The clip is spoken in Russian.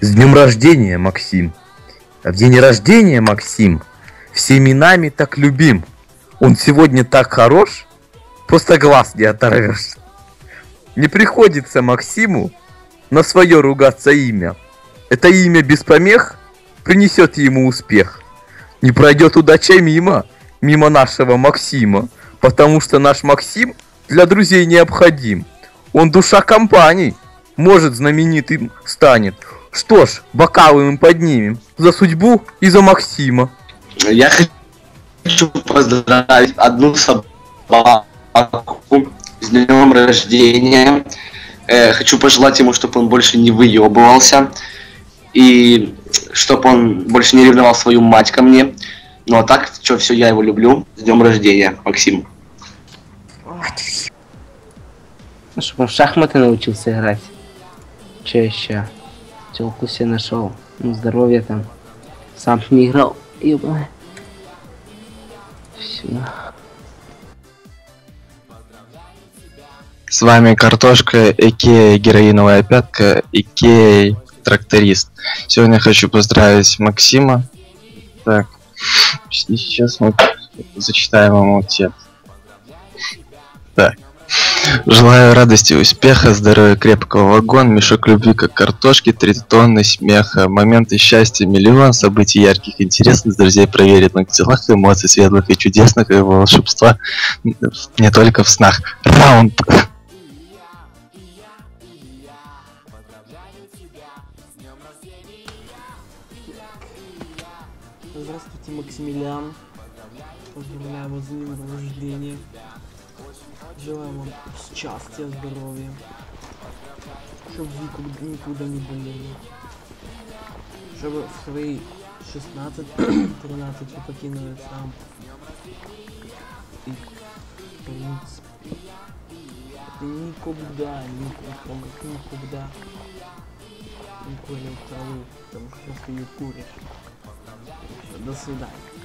С днем рождения, Максим! В день рождения, Максим, всеми нами так любим. Он сегодня так хорош, просто глаз не оторвешь. Не приходится Максиму на свое ругаться имя. Это имя без помех принесет ему успех. Не пройдет удача мимо нашего Максима, потому что наш Максим для друзей необходим. Он душа компаний, может знаменитым станет. Что ж, бокалы мы поднимем за судьбу и за Максима. Я хочу поздравить одну собаку с днем рождения. Хочу пожелать ему, чтобы он больше не выебывался. И чтобы он больше не ревновал свою мать ко мне. Ну а так, что, все, я его люблю. С днем рождения, Максим. Чтобы он в шахматы научился играть. Че еще? Телку себе нашел. Ну, здоровье там. Сам не играл. Ёбаный. Все. С вами Картошка, Икея Героиновая Пятка, Икея Тракторист. Сегодня хочу поздравить Максима. Так, сейчас мы зачитаем ему текст. Так. Желаю радости, успеха, здоровья, крепкого вагона, мешок любви, как картошки, 3 тонны смеха, моменты счастья, миллион, событий ярких, интересных, друзей проверенных в делах, эмоций светлых и чудесных, и волшебства не только в снах. Раунд! Здравствуйте, Максимилиан. Поздравляю вас с днем рождения. Желаю вам счастья, здоровья. Чтобы вы никуда не болели. Чтобы в свои 16-13 вы покинули сам. И, в принципе, ты никогда не курил траву, потому что ты ее куришь. До свидания.